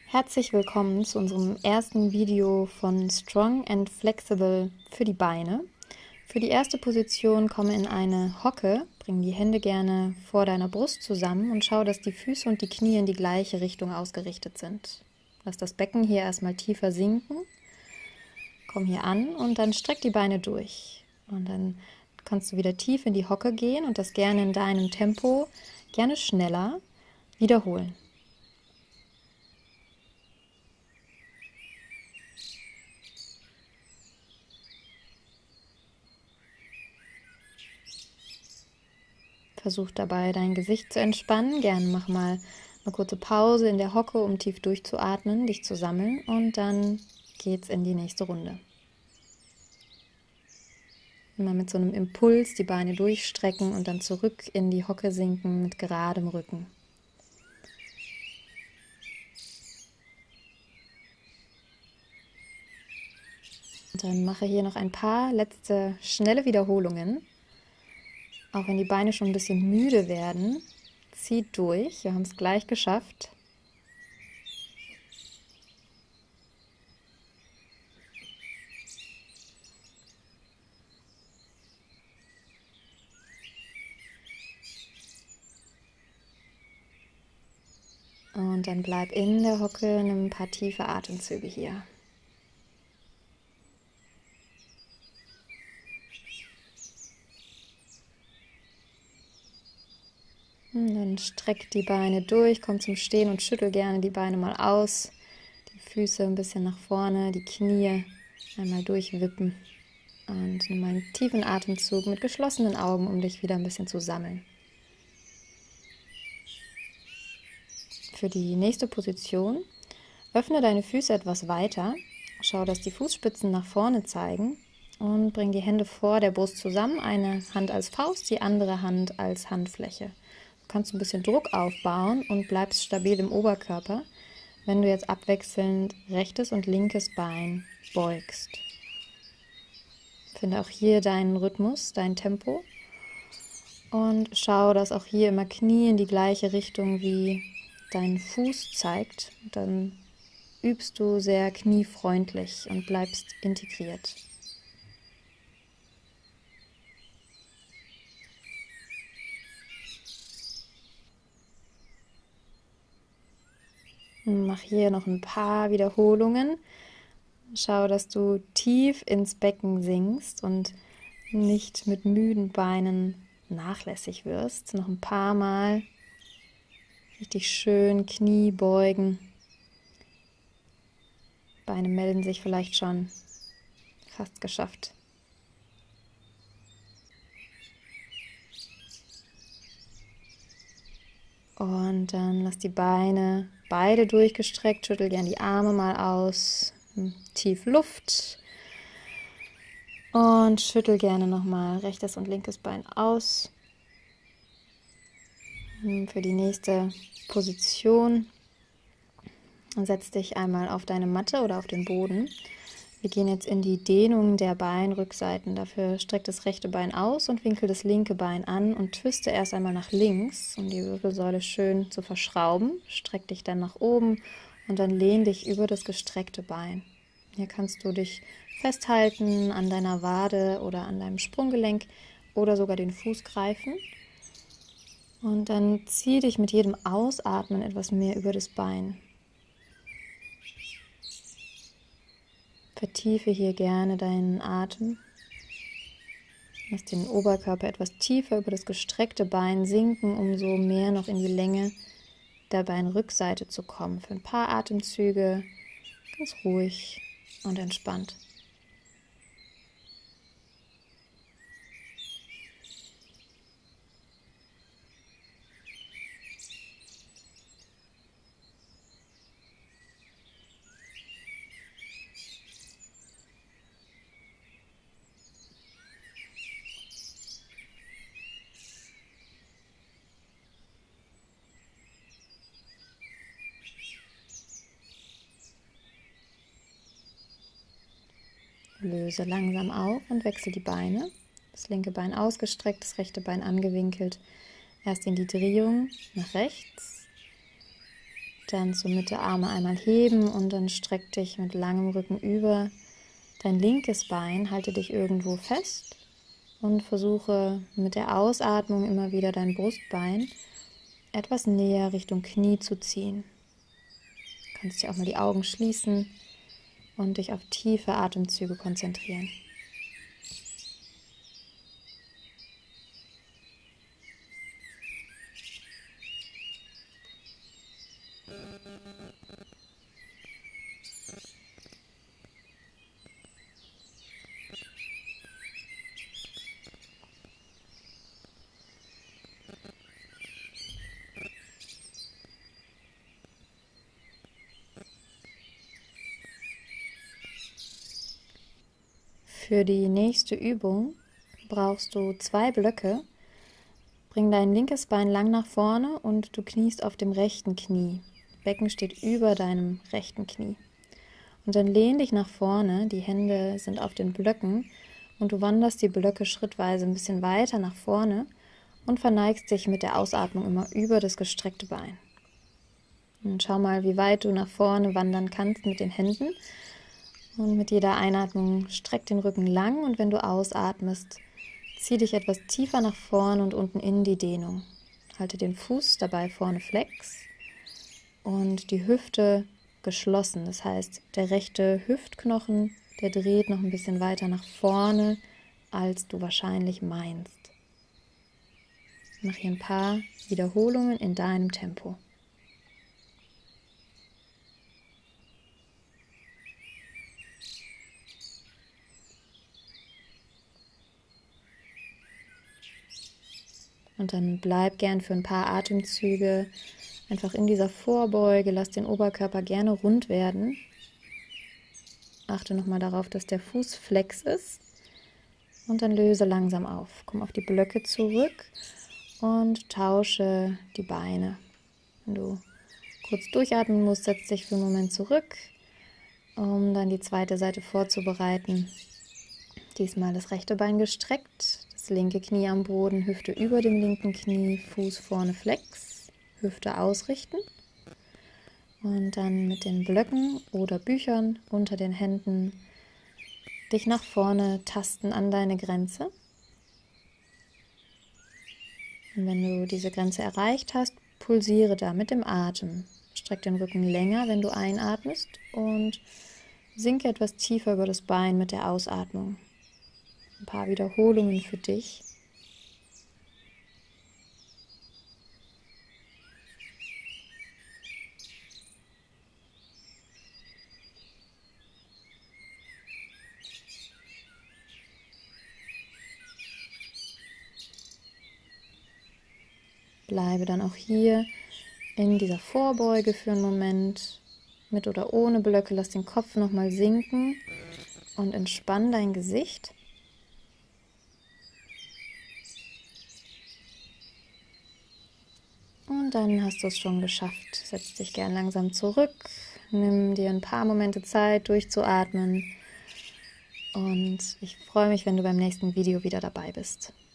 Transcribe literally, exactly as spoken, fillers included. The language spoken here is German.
Herzlich willkommen zu unserem ersten Video von Strong and Flexible für die Beine. Für die erste Position komme in eine Hocke, bring die Hände gerne vor deiner Brust zusammen und schau, dass die Füße und die Knie in die gleiche Richtung ausgerichtet sind. Lass das Becken hier erstmal tiefer sinken. Komm hier an und dann streck die Beine durch. Und dann kannst du wieder tief in die Hocke gehen und das gerne in deinem Tempo, gerne schneller, wiederholen. Versuch dabei, dein Gesicht zu entspannen. Gerne mach mal eine kurze Pause in der Hocke, um tief durchzuatmen, dich zu sammeln und dann geht's in die nächste Runde. Immer mit so einem Impuls die Beine durchstrecken und dann zurück in die Hocke sinken mit geradem Rücken. Und dann mache hier noch ein paar letzte schnelle Wiederholungen. Auch wenn die Beine schon ein bisschen müde werden, zieht durch. Wir haben es gleich geschafft. Und dann bleib in der Hocke, nimm ein paar tiefe Atemzüge hier. Und dann streck die Beine durch, komm zum Stehen und schüttel gerne die Beine mal aus. Die Füße ein bisschen nach vorne, die Knie einmal durchwippen. Und nimm einen tiefen Atemzug mit geschlossenen Augen, um dich wieder ein bisschen zu sammeln. Für die nächste Position öffne deine Füße etwas weiter. Schau, dass die Fußspitzen nach vorne zeigen und bring die Hände vor der Brust zusammen. Eine Hand als Faust, die andere Hand als Handfläche. Du kannst ein bisschen Druck aufbauen und bleibst stabil im Oberkörper, wenn du jetzt abwechselnd rechtes und linkes Bein beugst. Finde auch hier deinen Rhythmus, dein Tempo und schau, dass auch hier immer Knie in die gleiche Richtung wie dein Fuß zeigt. Dann übst du sehr kniefreundlich und bleibst integriert. Mach hier noch ein paar Wiederholungen. Schau, dass du tief ins Becken sinkst und nicht mit müden Beinen nachlässig wirst. Noch ein paar Mal richtig schön Knie beugen. Beine melden sich vielleicht schon. Fast geschafft. Und dann lass die Beine beide durchgestreckt, schüttel gern die Arme mal aus, tief Luft und schüttel gerne nochmal rechtes und linkes Bein aus. Für die nächste Position setz dich einmal auf deine Matte oder auf den Boden. Wir gehen jetzt in die Dehnung der Beinrückseiten. Dafür streck das rechte Bein aus und winkel das linke Bein an und twiste erst einmal nach links, um die Wirbelsäule schön zu verschrauben. Streck dich dann nach oben und dann lehn dich über das gestreckte Bein. Hier kannst du dich festhalten an deiner Wade oder an deinem Sprunggelenk oder sogar den Fuß greifen. Und dann zieh dich mit jedem Ausatmen etwas mehr über das Bein. Vertiefe hier gerne deinen Atem. Lass den Oberkörper etwas tiefer über das gestreckte Bein sinken, um so mehr noch in die Länge der Beinrückseite zu kommen. Für ein paar Atemzüge ganz ruhig und entspannt. Löse langsam auf und wechsle die Beine. Das linke Bein ausgestreckt, das rechte Bein angewinkelt. Erst in die Drehung nach rechts Dann zur Mitte Arme einmal heben und dann streck dich mit langem Rücken über dein linkes Bein. Halte dich irgendwo fest und versuche mit der Ausatmung immer wieder dein Brustbein etwas näher Richtung Knie zu ziehen. Du kannst dir auch mal die Augen schließen und dich auf tiefe Atemzüge konzentrieren. Für die nächste Übung brauchst du zwei Blöcke. Bring dein linkes Bein lang nach vorne und du kniest auf dem rechten Knie. Becken steht über deinem rechten Knie. Und dann lehn dich nach vorne, die Hände sind auf den Blöcken und du wanderst die Blöcke schrittweise ein bisschen weiter nach vorne und verneigst dich mit der Ausatmung immer über das gestreckte Bein. Und schau mal, wie weit du nach vorne wandern kannst mit den Händen. Und mit jeder Einatmung streck den Rücken lang und wenn du ausatmest, zieh dich etwas tiefer nach vorne und unten in die Dehnung. Halte den Fuß dabei vorne flex und die Hüfte geschlossen. Das heißt, der rechte Hüftknochen, der dreht noch ein bisschen weiter nach vorne, als du wahrscheinlich meinst. Mach hier ein paar Wiederholungen in deinem Tempo. Und dann bleib gern für ein paar Atemzüge einfach in dieser Vorbeuge. Lass den Oberkörper gerne rund werden. Achte nochmal darauf, dass der Fuß flex ist. Und dann löse langsam auf. Komm auf die Blöcke zurück und tausche die Beine. Wenn du kurz durchatmen musst, setz dich für einen Moment zurück, um dann die zweite Seite vorzubereiten. Diesmal das rechte Bein gestreckt. Das linke Knie am Boden, Hüfte über dem linken Knie, Fuß vorne flex, Hüfte ausrichten und dann mit den Blöcken oder Büchern unter den Händen dich nach vorne tasten an deine Grenze. Und wenn du diese Grenze erreicht hast, pulsiere da mit dem Atem. Streck den Rücken länger, wenn du einatmest und sinke etwas tiefer über das Bein mit der Ausatmung. Ein paar Wiederholungen für dich. Bleibe dann auch hier in dieser Vorbeuge für einen Moment, mit oder ohne Blöcke. Lass den Kopf nochmal sinken und entspann dein Gesicht. Und dann hast du es schon geschafft. Setz dich gern langsam zurück, nimm dir ein paar Momente Zeit durchzuatmen und ich freue mich, wenn du beim nächsten Video wieder dabei bist.